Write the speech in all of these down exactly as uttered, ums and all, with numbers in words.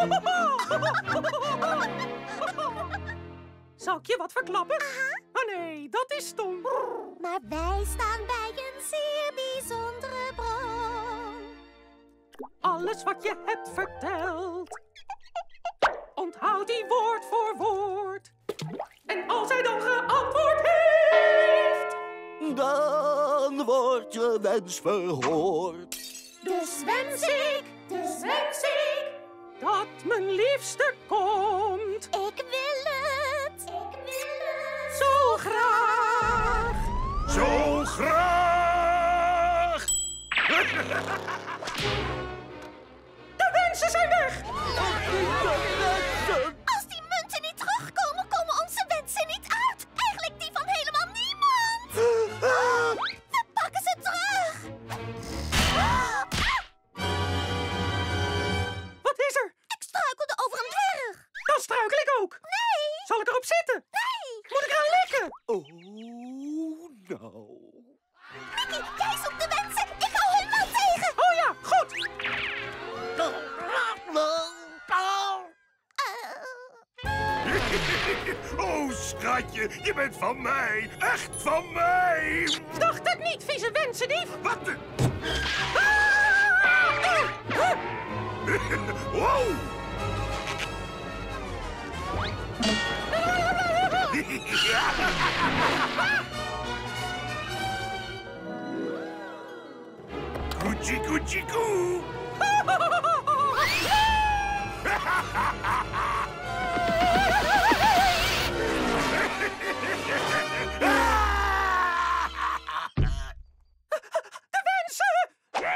Zal ik je wat verklappen? Oh nee, dat is stom. Maar wij staan bij een zeer bijzondere bron. Alles wat je hebt verteld, onthoud die woord voor woord. En als hij dan geantwoord heeft, dan wordt je wens verhoord. Dus wens ik, dus wens ik, dat mijn liefste komt. ik wil het, ik wil het. Zo graag. Zo graag! De wensen zijn weg. Als die munten niet terugkomen, komen onze wensen niet uit. Eigenlijk die van helemaal niemand. We pakken ze terug. Wat is er? Ik struikelde over een dwerg. Dan struikel ik ook. Nee, Zal ik erop zitten? nee. Moet ik eraan likken? Oh, nou. Mickey, jij zoekt de wensen. Ik hou hun wel tegen. Oh ja, goed. Oh, schatje, je bent van mij. Echt van mij. Dacht het niet, vieze wensendief. Wat de... Ah! Wow. Koetsie, koetsie, koe. De wensen!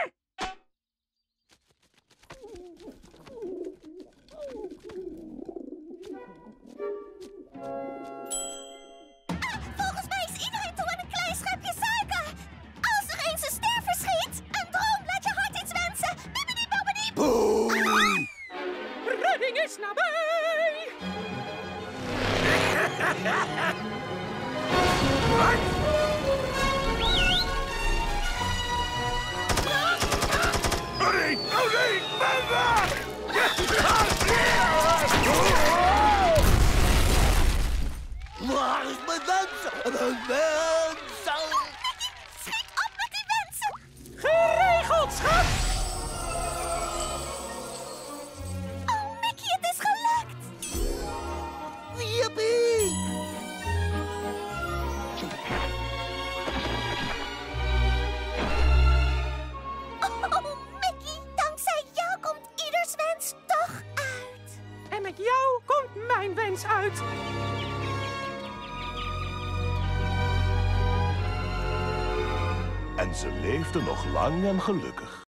Volgens mij is iedereen toe aan een klein schepje suiker. Als er eens een ster verschiet, een droom, laat je hart iets wensen. Bibbidi bobbidi. Redding is nabij! Oh nee, oh nee, mama! Waar is mijn wens? Mijn wens! Schiet op met die wensen. Geregeld, schat! Oh, Mickey, het is gelukt. Yippie! Oh, Mickey, dankzij jou komt ieders wens toch uit. En met jou komt mijn wens uit. En ze leefden nog lang en gelukkig.